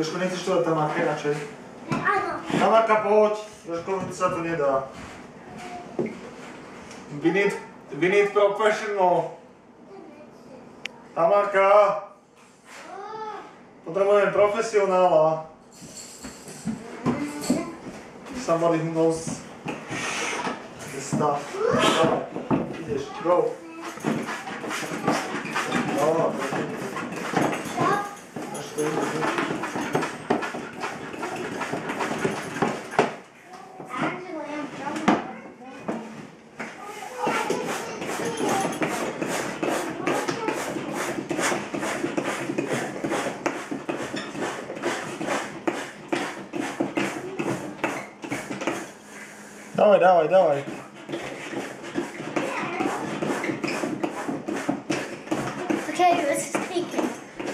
Jožko, nechceš to dať Tamarke radšej? Áno. Tamarka, poď! Jožkovi sa to nedá. We need professional. Tamarka! Potrebujeme profesionála. Somebody who knows the stuff. Dobre, ideš, go. No, Давай. Okay, this is taken.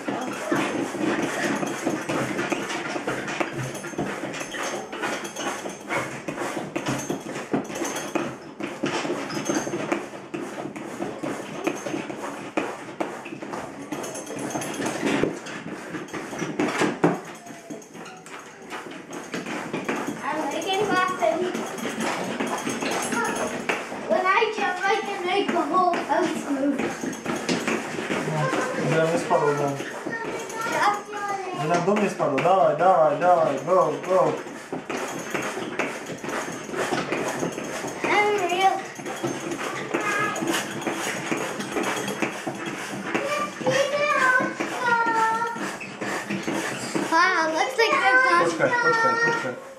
I'm making laughing. When I jump, I can make the whole house move. Nám nespadol dom. Nám dom nespadol. Dávaj, go. Unreal. Wow, looks like they're gone. Počkaj.